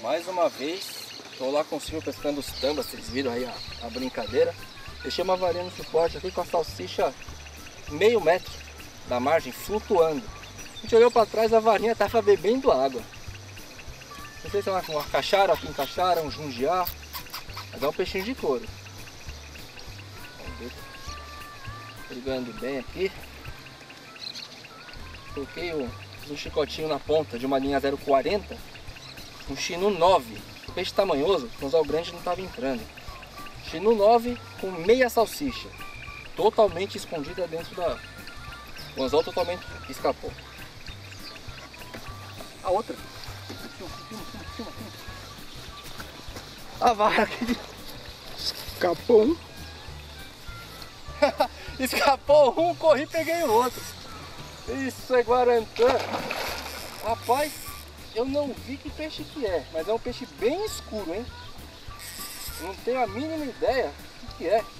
Mais uma vez, tô lá com o Silvio pescando os tambas, vocês viram aí a brincadeira. Deixei uma varinha no suporte aqui com a salsicha meio metro da margem, flutuando. A gente olhou para trás, a varinha estava bebendo água. Não sei se é uma caixara, aqui encaixara, um jundiá, mas é um peixinho de couro. Vamos ver. Brigando bem aqui. Coloquei um chicotinho na ponta de uma linha 0,40, um chinu 9. O peixe tamanhoso, com o anzol grande não estava entrando. Chinu 9 com meia salsicha, totalmente escondida dentro da... O anzol totalmente escapou. A outra. A vara aqui. Escapou um. Escapou um, corri e peguei o outro. Isso é guarantã. Rapaz, eu não vi que peixe que é, mas é um peixe bem escuro, hein? Não tenho a mínima ideia do que é.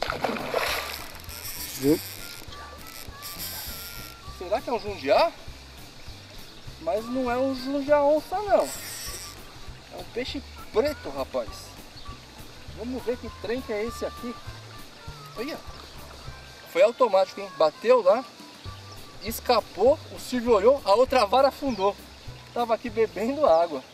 Será que é um jundiá? Mas não é um jundiá onça não. É um peixe preto, rapaz. Vamos ver que trem que é esse aqui. Olha. Foi automático, hein? Bateu lá, escapou, o Silvio olhou, a outra vara afundou. Tava aqui bebendo água.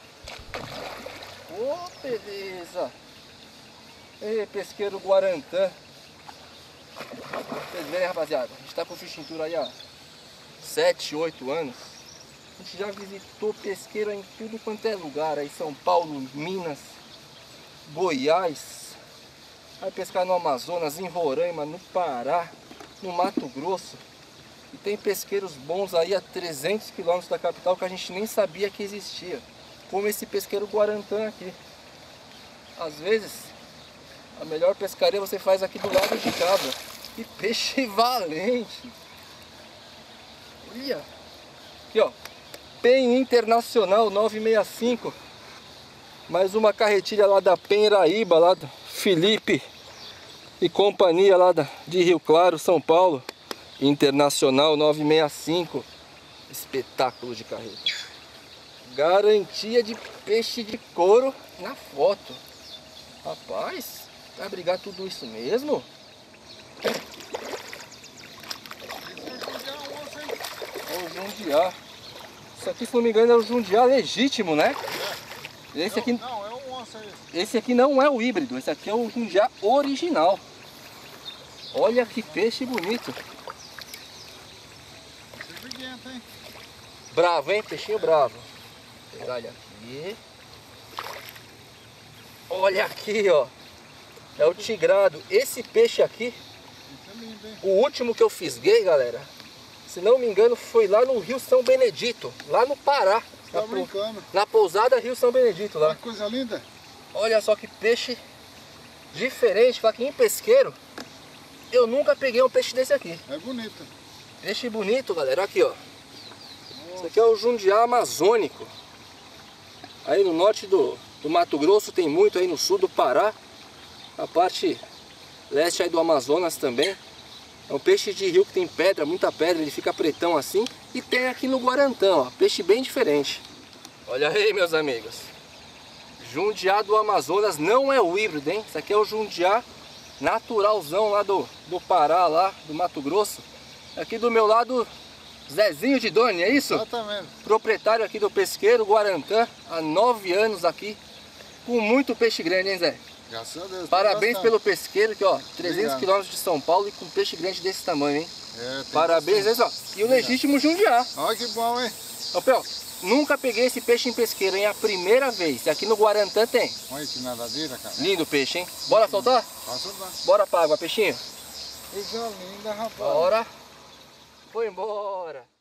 Oh, beleza. Ei, pesqueiro guarantã. Vocês verem, rapaziada, a gente tá com Fishing Tour aí há 7, 8 anos. A gente já visitou pesqueiro em tudo quanto é lugar. Aí São Paulo, Minas, Goiás. Vai pescar no Amazonas, em Roraima, no Pará, no Mato Grosso. E tem pesqueiros bons aí a 300 km da capital que a gente nem sabia que existia. Como esse pesqueiro guarantã aqui. Às vezes, a melhor pescaria você faz aqui do lado de casa. Que peixe valente! Olha! Aqui ó, PEN Internacional 965. Mais uma carretilha lá da PEN Iraíba, lá do Felipe e companhia lá de Rio Claro, São Paulo. Internacional 965. Espetáculo de carreta. Garantia de peixe de couro na foto. Rapaz, vai brigar tudo isso mesmo? É o jundiá. Isso aqui, se não me engano, é o jundiá legítimo, né? Esse aqui não, é um onça esse. Esse aqui não é o híbrido, esse aqui é o jundiá original. Olha que peixe bonito. Hein? Bravo, hein? Peixinho bravo. Vou pegar ele aqui. Olha aqui, ó. É o tigrado. Esse peixe aqui, é lindo, hein? o último que eu fisguei, galera, se não me engano, foi lá no Rio São Benedito, lá no Pará. Tá brincando? Na pousada Rio São Benedito lá. Olha que coisa linda. Olha só que peixe diferente. Falar que em pesqueiro eu nunca peguei um peixe desse aqui. É bonito. Peixe bonito, galera. Aqui, ó. Esse aqui é o jundiá amazônico. Aí no norte do Mato Grosso tem muito, aí no sul do Pará. A parte leste aí do Amazonas também. É um peixe de rio que tem pedra, muita pedra, ele fica pretão assim. E tem aqui no Guarantã, ó, peixe bem diferente. Olha aí, meus amigos. Jundiá do Amazonas não é o híbrido, hein? Isso aqui é o jundiá naturalzão lá do Pará, lá do Mato Grosso. Aqui do meu lado, Zezinho de Doni, é isso? Exatamente. Proprietário aqui do pesqueiro Guarantã, há 9 anos aqui, com muito peixe grande, hein, Zé? Graças a Deus. Parabéns pelo pesqueiro, que ó, 300 km de São Paulo e com peixe grande desse tamanho, hein? Parabéns, hein, ó. E o legítimo jundiá. Olha que bom, hein? Ó, Pel, nunca peguei esse peixe em pesqueiro, hein? É a primeira vez. E aqui no Guarantã tem. Olha que nadadeira, cara. Lindo peixe, hein? Bora soltar? Pode soltar. Bora pra água, peixinho? Coisa linda, rapaz. Bora. Foi embora.